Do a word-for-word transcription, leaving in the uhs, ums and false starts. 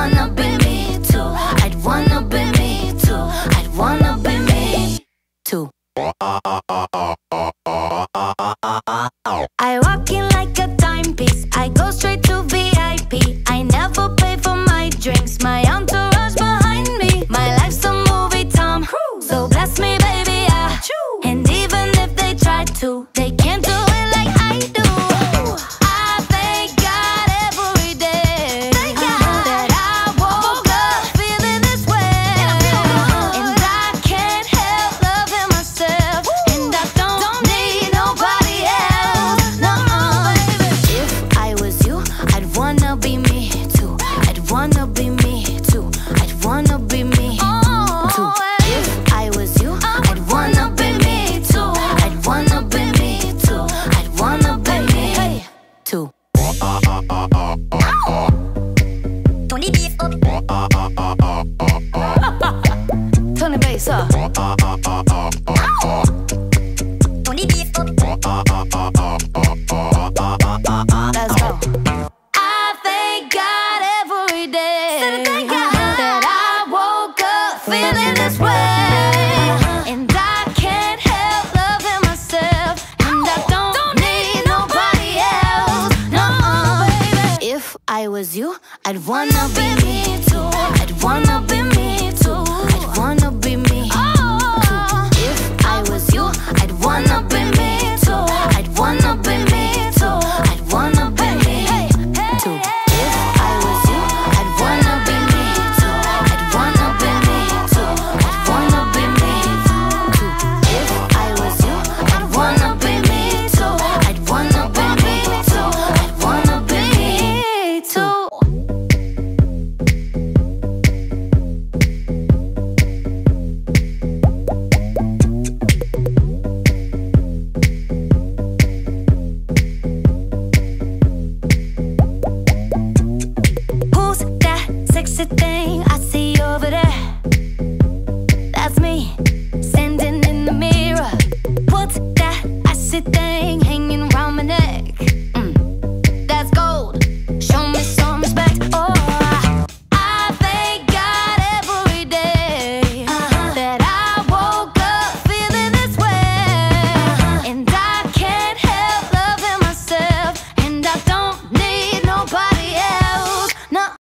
wanna be me too. I'd wanna be me too. I'd wanna be me too. I walk in like a timepiece. I go straight to V I P. I never pay for my drinks. My entourage behind me. My life's a movie, Tom Cruise. So bless me, baby, I and even if they try to, they can't do it like I do. I thank God every day that I woke up feeling this way. And I can't help loving myself. And I don't need nobody else. No, baby. If I was you, I'd wanna be me too. I'd wanna be me too. I'd wanna be me too. If I was you, I'd wanna be me too. I'd wanna be me too. I'd wanna be me too. Turn the beat up. Turn the bass up. Turn the beat up. Let's go. I thank God every day that I woke up feeling this way. And I can't help loving myself. And I don't need nobody else. No, baby. If I was you, I'd wanna be me too. I'd wanna be